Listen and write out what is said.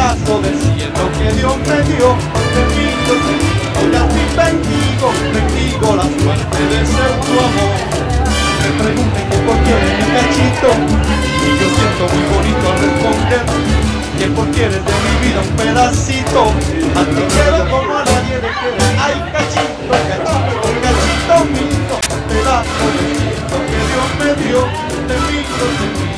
pedazo de cielo que Dios me dio. Te pido, hoy a ti bendigo la suerte de ser tu amor. Me pregunten que por qué eres mi cachito, y yo siento muy bonito al responder que porque eres de mi vida un pedacito. A ti quiero como a nadie le quiere. Ay, cachito, cachito, cachito mío, pedazo de cielo que Dios me dio. Te pido,